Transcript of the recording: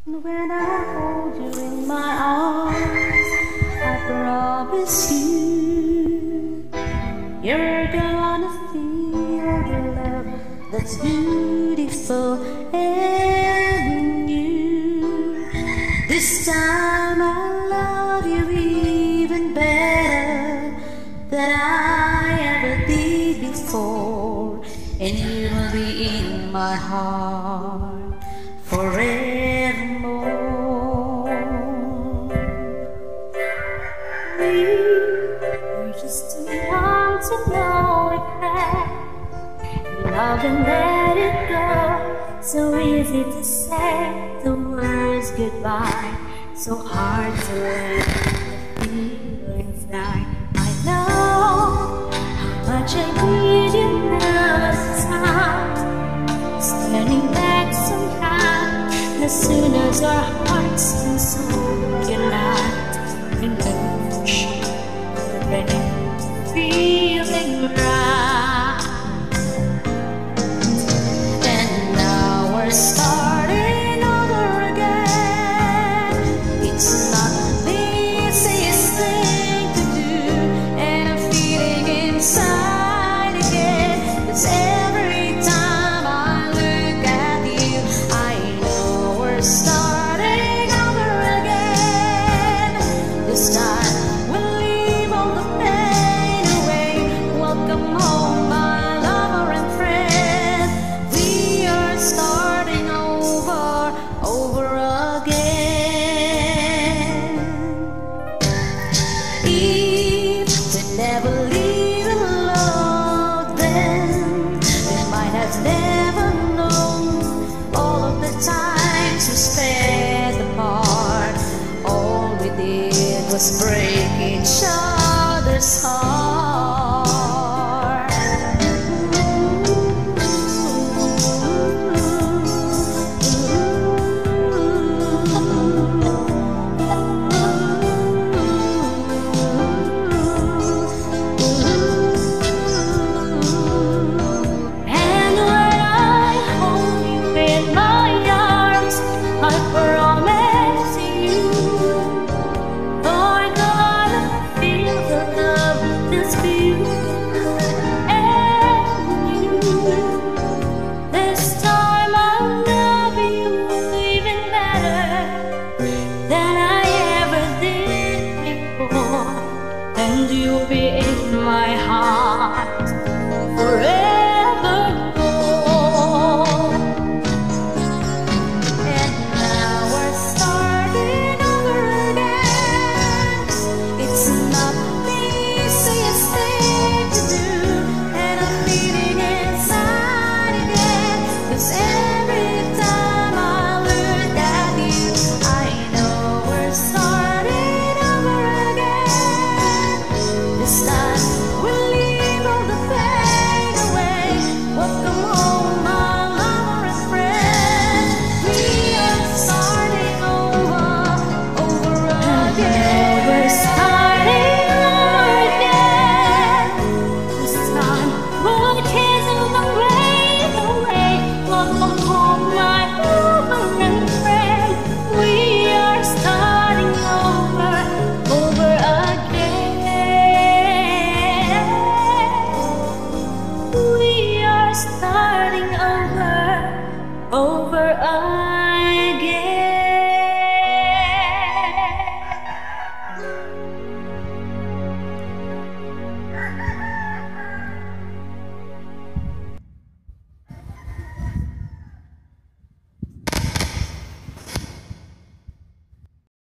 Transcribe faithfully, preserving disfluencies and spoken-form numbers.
When I hold you in my arms, I promise you, you're gonna feel the love that's beautiful in you. This time I love you even better than I ever did before, and you will be in my heart forevermore. We're just too young to know regret. We love and let it go. So easy to say the words goodbye, so hard to let the feelings die. I know how much I need you now. It's time standing back somehow. As soon as our hearts and souls unite, and then feeling right. And now we're starting over again. It's not the easiest thing to do, and I'm feeling inside again. 'Cause every time I look at you, I know we're starting over again. This time we'll leave all the pain away. Welcome home, my lover and friend. We are starting over, over again. If we never leave alone, then we might have never known all of the times we spent apart. All we did was break each other.